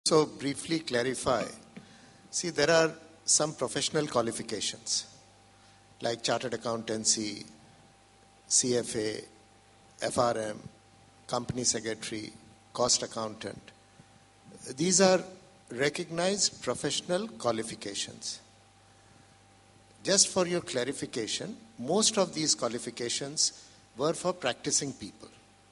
So briefly clarify. See, there are some professional qualifications like chartered accountancy, CFA, FRM, company secretary, cost accountant. These are recognized professional qualifications. Just for your clarification, most of these qualifications were for practicing people.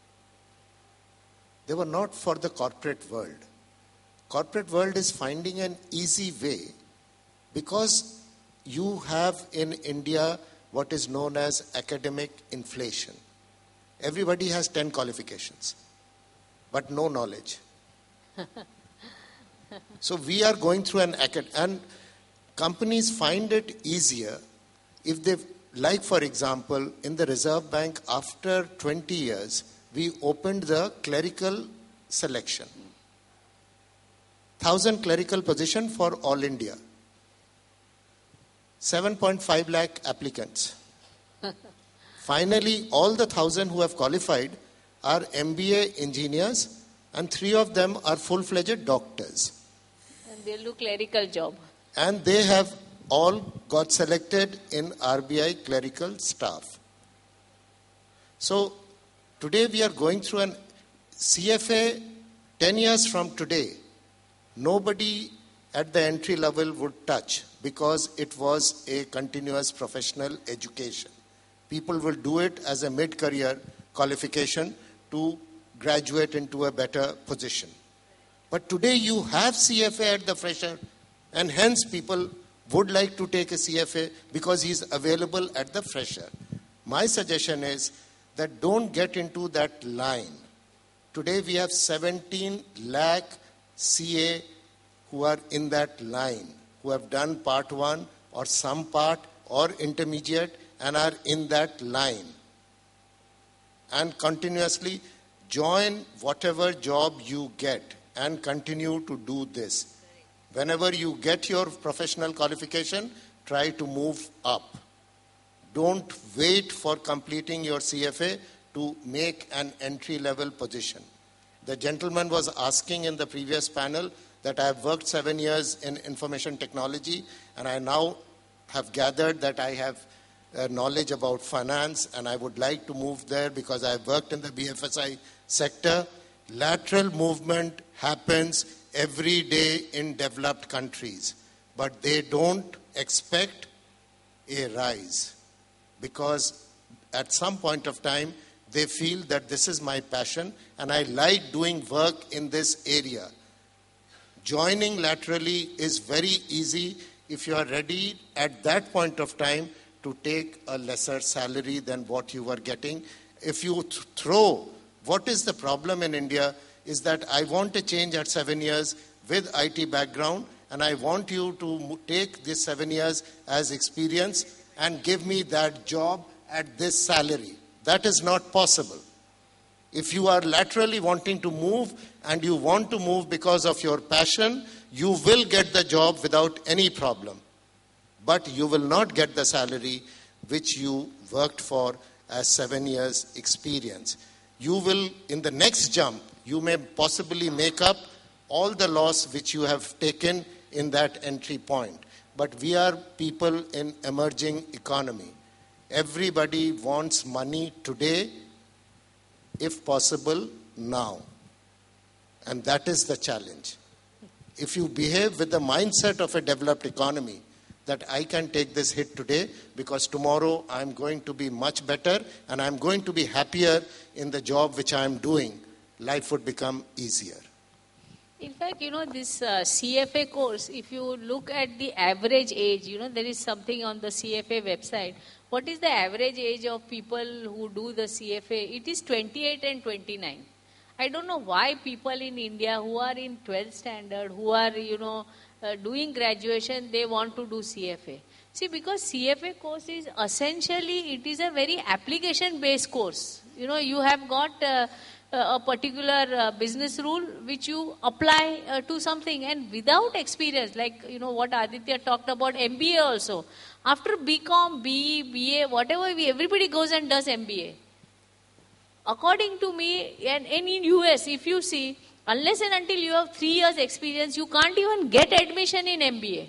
They were not for the corporate world. Corporate world is finding an easy way because you have in India what is known as academic inflation. Everybody has 10 qualifications, but no knowledge. So we are going through and companies find it easier if they, like for example, in the Reserve Bank, after 20 years, we opened the clerical selection. 1,000 clerical position for all India. 7.5 lakh applicants. Finally, all the 1,000 who have qualified are MBA engineers and 3 of them are full-fledged doctors. And they'll do clerical job. And they have all got selected in RBI clerical staff. So, today we are going through an CFA 10 years from today. Nobody at the entry level would touch because it was a continuous professional education. People will do it as a mid-career qualification to graduate into a better position. But today you have CFA at the fresher, and hence people would like to take a CFA because he is available at the fresher. My suggestion is that don't get into that line. Today we have 17 lakh CA who are in that line, who have done part 1 or some part or intermediate and are in that line. And continuously join whatever job you get and continue to do this. Whenever you get your professional qualification, try to move up. Don't wait for completing your CFA to make an entry-level position. The gentleman was asking in the previous panel that I have worked 7 years in information technology and I now have gathered that I have knowledge about finance and I would like to move there because I have worked in the BFSI sector. Lateral movement happens every day in developed countries, but they don't expect a rise because at some point of time they feel that this is my passion and I like doing work in this area. Joining laterally is very easy if you are ready at that point of time to take a lesser salary than what you were getting. If you throw, what is the problem in India is that I want a change at 7 years with IT background and I want you to take this 7 years as experience and give me that job at this salary. That is not possible. If you are laterally wanting to move and you want to move because of your passion, you will get the job without any problem. But you will not get the salary which you worked for as 7 years experience. You will, in the next jump, you may possibly make up all the loss which you have taken in that entry point. But we are people in emerging economy. Everybody wants money today, if possible, now. And that is the challenge. If you behave with the mindset of a developed economy, that I can take this hit today because tomorrow I'm going to be much better and I'm going to be happier in the job which I'm doing, life would become easier. In fact, this CFA course, if you look at the average age, there is something on the CFA website. What is the average age of people who do the CFA? It is 28 and 29. I don't know why people in India who are in 12th standard, who are, doing graduation, they want to do CFA. See, because CFA course is essentially, it is a very application-based course. You have got a particular business rule which you apply to something, and without experience, like what Aditya talked about, MBA also. After BCom, BE, BA, whatever, everybody goes and does MBA. According to me, and in US, if you see, Unless and until you have 3 years experience, you can't even get admission in MBA.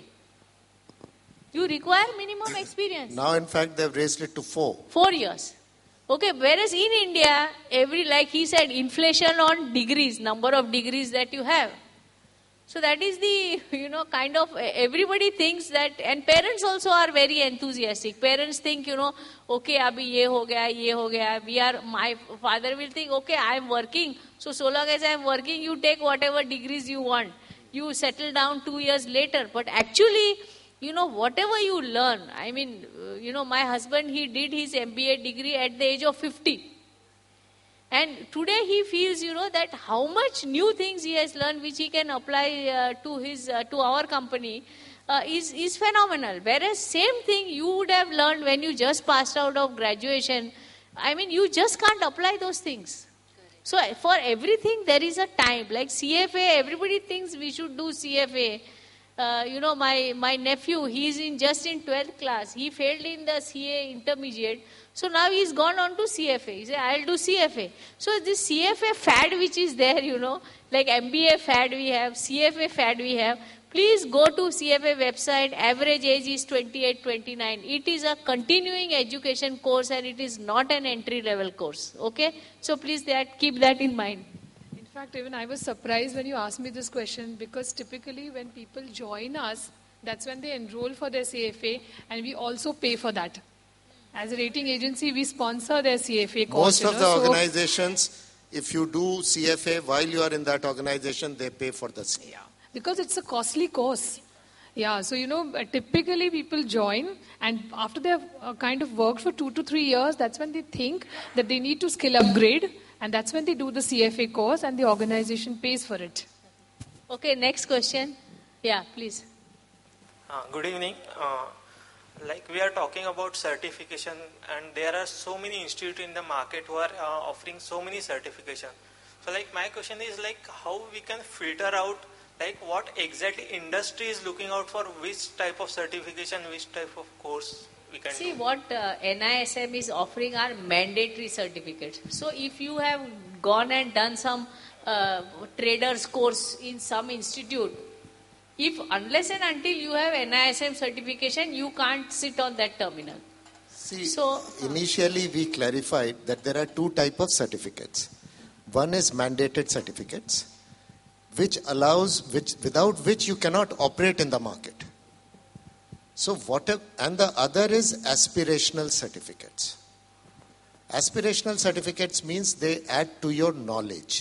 You require minimum experience. Now, in fact, they've raised it to 4. 4 years. Okay, whereas in India, like he said, inflation on degrees, number of degrees that you have. So that is the, kind of, everybody thinks that, and parents also are very enthusiastic. Parents think, okay, abhi ye ho gaya. My father will think, okay, I am working. So long as I am working, you take whatever degrees you want. You settle down 2 years later. But actually, whatever you learn, my husband, he did his MBA degree at the age of 50. And today he feels, that how much new things he has learned which he can apply to our company is phenomenal. Whereas same thing you would have learned when you just passed out of graduation. You just can't apply those things. So for everything there is a time. Like CFA, everybody thinks we should do CFA. My nephew, he's just in 12th class. He failed in the CA intermediate. So now he's gone on to CFA. He said, I'll do CFA. So this CFA fad which is there, like MBA fad we have, CFA fad we have. Please go to CFA website. Average age is 28, 29. It is a continuing education course and it is not an entry level course. Okay? So please keep that in mind. In fact, even I was surprised when you asked me this question, because typically when people join us, that's when they enroll for their CFA and we also pay for that. As a rating agency, we sponsor their CFA course. Most of the organizations, if you do CFA while you are in that organization, they pay for the CFA. Yeah, because it's a costly course. Yeah, so typically people join and after they have kind of worked for 2 to 3 years, that's when they think that they need to skill upgrade, and that's when they do the CFA course and the organization pays for it. Okay, next question. Yeah, please. Good evening. Like we are talking about certification, and there are so many institutes in the market who are offering so many certification. So like my question is like how we can filter out like what exactly industry is looking out for, which type of certification, which type of course we can See, do. what NISM is offering are mandatory certificates. So if you have gone and done some traders course in some institute, unless and until you have NISM certification, you can't sit on that terminal. See, initially we clarified that there are 2 types of certificates. One is mandated certificates, without which you cannot operate in the market. And the other is aspirational certificates. Aspirational certificates means they add to your knowledge,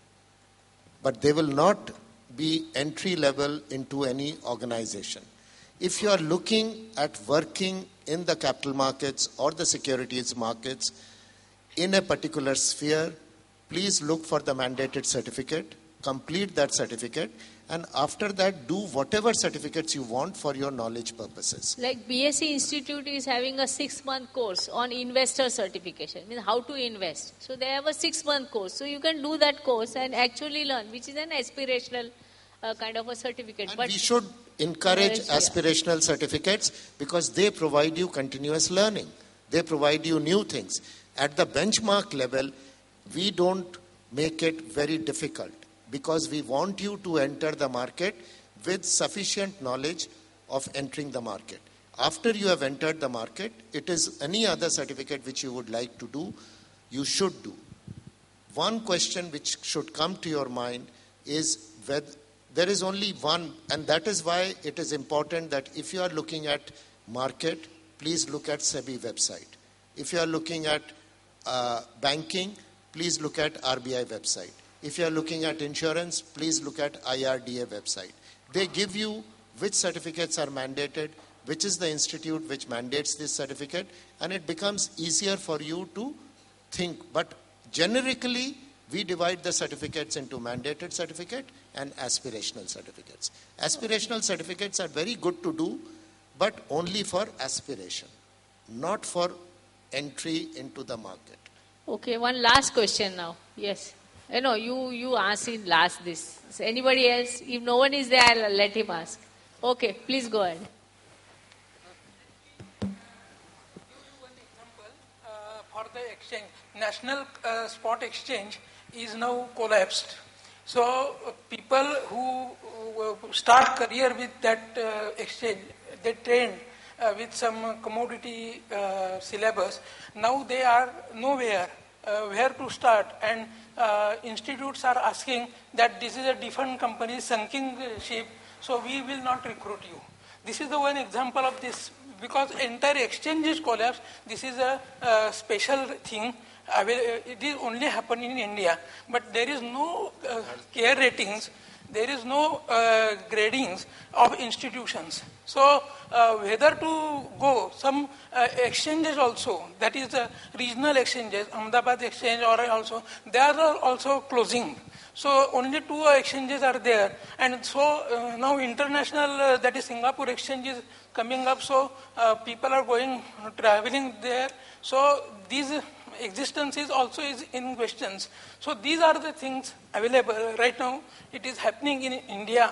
but they will not be entry level into any organization. If you are looking at working in the capital markets or the securities markets in a particular sphere, please look for the mandated certificate, complete that certificate, and after that do whatever certificates you want for your knowledge purposes. Like BSc Institute is having a 6-month course on investor certification, means how to invest. So they have a 6-month course. So you can do that course and actually learn, which is an aspirational kind of a certificate. But we should encourage aspirational certificates because they provide you continuous learning. They provide you new things. At the benchmark level, we don't make it very difficult because we want you to enter the market with sufficient knowledge of entering the market. After you have entered the market, it is any other certificate which you would like to do, you should do. One question which should come to your mind is whether there is only one, and that is why it is important that if you are looking at market, please look at SEBI website. If you are looking at banking, please look at RBI website. If you are looking at insurance, please look at IRDA website. They give you which certificates are mandated, which is the institute which mandates this certificate, and it becomes easier for you to think. But generically, we divide the certificates into mandated certificate and aspirational certificates. Aspirational certificates are very good to do, but only for aspiration, not for entry into the market. Okay, one last question now. Yes. You asked in last this. So anybody else? If no one is there, I'll let him ask. Okay, please go ahead. One example for the exchange. National Spot Exchange is now collapsed. So people who start career with that exchange, they train with some commodity syllabus. Now they are nowhere where to start, and institutes are asking that this is a different company, sinking ship, so we will not recruit you. This is the one example of this, because entire exchange is collapsed. This is a special thing. It is only happening in India, but there is no care ratings, there is no gradings of institutions. So whether to go, some exchanges also, that is regional exchanges, Ahmedabad exchange or also, they are also closing. So only 2 exchanges are there, and so now international, that is Singapore exchange is coming up, so people are going, traveling there. So these existence is also is in questions. So these are the things available right now. It is happening in India.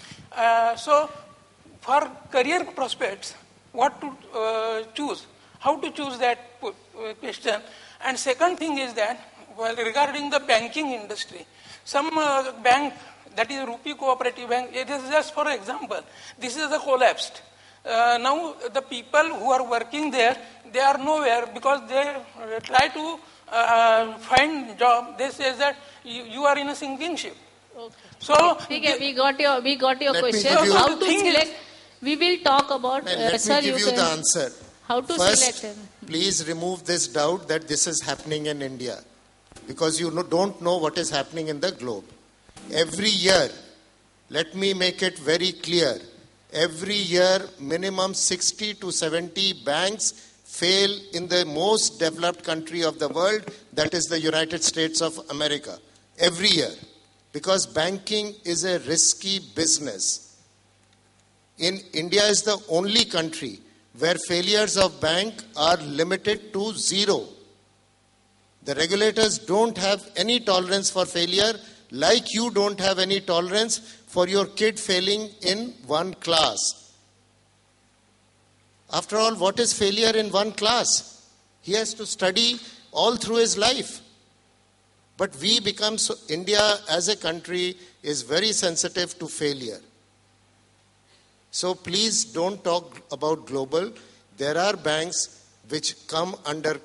So for career prospects, what to choose? How to choose that question? And second thing is that, well, regarding the banking industry, some bank, that is Rupee Cooperative Bank, it is just for example, this is a collapsed. Now the people who are working there, they are nowhere because they try to find job. They say that you are in a sinking ship. Okay. So We got your Let me question. give you- How to Thing is- select? We will talk about. Let Sir, me give you can- the answer. How to First, select? please remove this doubt that this is happening in India, because you don't know what is happening in the globe. Every year, let me make it very clear, every year minimum 60 to 70 banks fail in the most developed country of the world, that is the United States of America. Every year. Because banking is a risky business. In India is the only country where failures of bank are limited to 0. The regulators don't have any tolerance for failure, like you don't have any tolerance for your kid failing in one class. After all, what is failure in one class? He has to study all through his life. But we become so, India as a country is very sensitive to failure. So please don't talk about global. There are banks which come under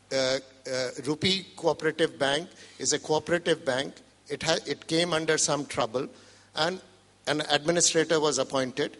Rupee Cooperative Bank is a cooperative bank. It came under some trouble, and an administrator was appointed.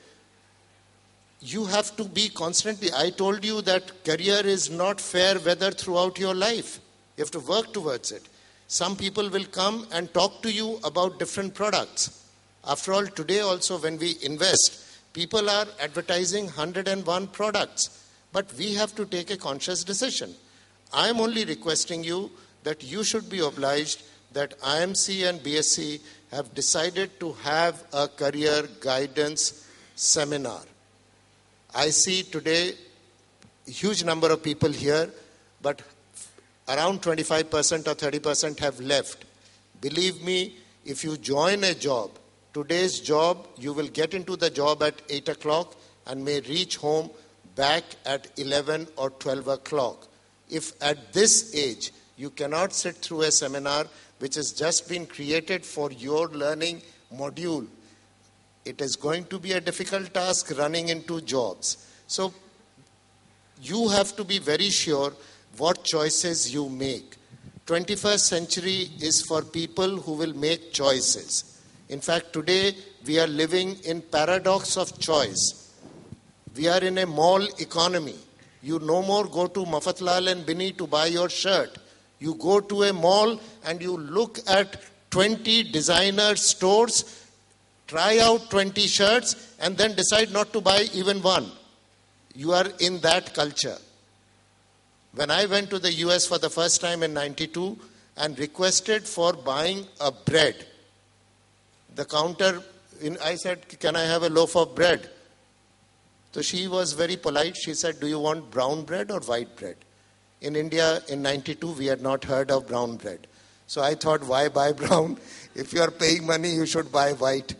You have to be constantly. I told you that career is not fair weather throughout your life. You have to work towards it. Some people will come and talk to you about different products. After all, today also when we invest, people are advertising 101 products. But we have to take a conscious decision. I am only requesting you that you should be obliged that IMC and BSc have decided to have a career guidance seminar. I see today a huge number of people here, but around 25% or 30% have left. Believe me, if you join a job, today's job, you will get into the job at 8 o'clock and may reach home back at 11 or 12 o'clock. If at this age, you cannot sit through a seminar which has just been created for your learning module, it is going to be a difficult task running into jobs. So you have to be very sure what choices you make. 21st century is for people who will make choices. In fact, today we are living in paradox of choice. We are in a mall economy. You no more go to Mafatlal and Bini to buy your shirt. You go to a mall and you look at 20 designer stores, try out 20 shirts, and then decide not to buy even one. You are in that culture. When I went to the US for the first time in 92 and requested for buying a bread, the counter, I said, can I have a loaf of bread? So she was very polite. She said, do you want brown bread or white bread? In India, in 92, we had not heard of brown bread. So I thought, why buy brown? If you are paying money, you should buy white.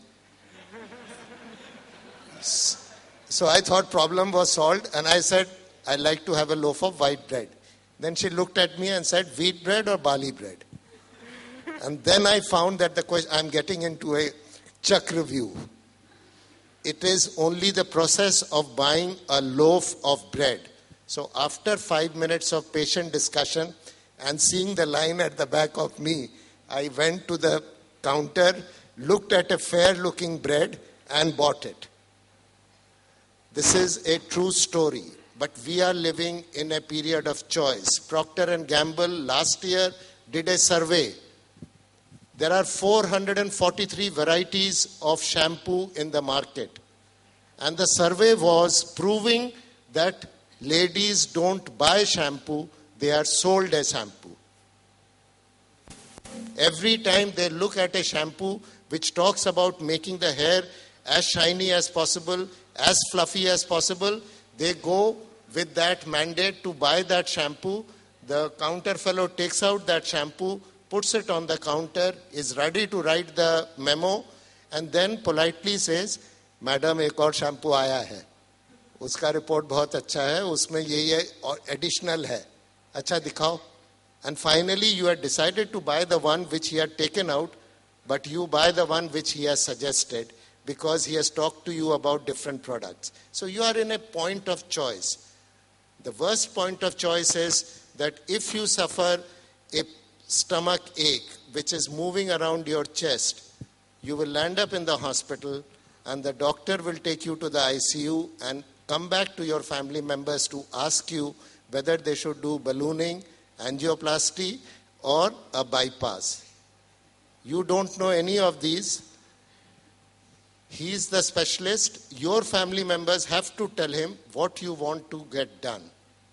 So I thought problem was solved, and I said, I'd like to have a loaf of white bread. Then she looked at me and said, wheat bread or barley bread? And then I found that the question, I'm getting into a chakra view. It is only the process of buying a loaf of bread. So after 5 minutes of patient discussion and seeing the line at the back of me, I went to the counter, looked at a fair-looking bread and bought it. This is a true story. But we are living in a period of choice. Procter & Gamble last year did a survey. There are 443 varieties of shampoo in the market. And the survey was proving that ladies don't buy shampoo, they are sold a shampoo. Every time they look at a shampoo which talks about making the hair as shiny as possible, as fluffy as possible, they go with that mandate to buy that shampoo. The counter fellow takes out that shampoo, puts it on the counter, is ready to write the memo, and then politely says, "Madam, एक और shampoo आया है. उसका report बहुत अच्छा है, उसमें ये additional है. अच्छा दिखाओ." And finally, you had decided to buy the one which he had taken out, but you buy the one which he has suggested because he has talked to you about different products. So you are in a point of choice. The worst point of choice is that if you suffer a stomach ache which is moving around your chest, you will land up in the hospital and the doctor will take you to the ICU and come back to your family members to ask you whether they should do ballooning, angioplasty, or a bypass. You don't know any of these. He is the specialist. Your family members have to tell him what you want to get done.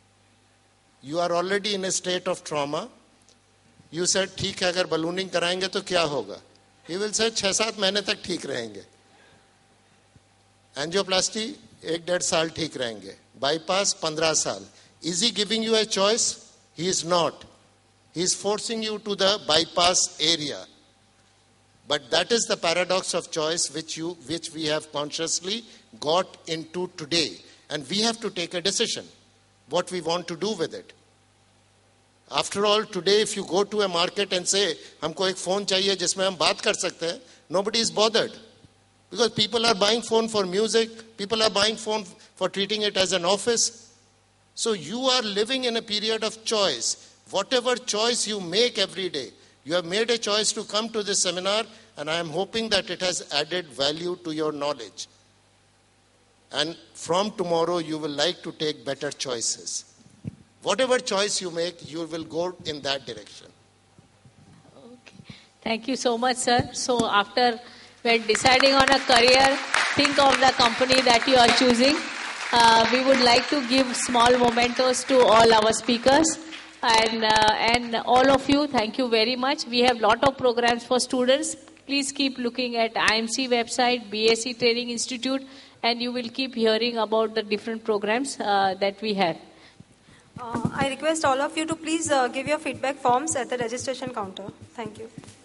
You are already in a state of trauma. You said, ठीक है, अगर ballooning कराएंगे तो क्या होगा? He will say, 6-7 महीने तक ठीक रहेंगे. Angioplasty, 1-1.5 साल ठीक रहेंगे. Bypass, 15 साल. Is he giving you a choice? He is not. He is forcing you to the bypass area. But that is the paradox of choice which we have consciously got into today. And we have to take a decision what we want to do with it. After all, today if you go to a market and say, हमको एक phone चाहिए जिसमें हम बात कर सकते हैं, nobody is bothered. Because people are buying phone for music, people are buying phone for treating it as an office. So you are living in a period of choice. Whatever choice you make every day, you have made a choice to come to this seminar, and I am hoping that it has added value to your knowledge. And from tomorrow, you will like to take better choices. Whatever choice you make, you will go in that direction. Okay. Thank you so much, sir. So after when deciding on a career, think of the company that you are choosing. We would like to give small mementos to all our speakers. And all of you, thank you very much. We have lot of programs for students. Please keep looking at IMC website, BSc Training Institute, and you will keep hearing about the different programs that we have. I request all of you to please give your feedback forms at the registration counter. Thank you.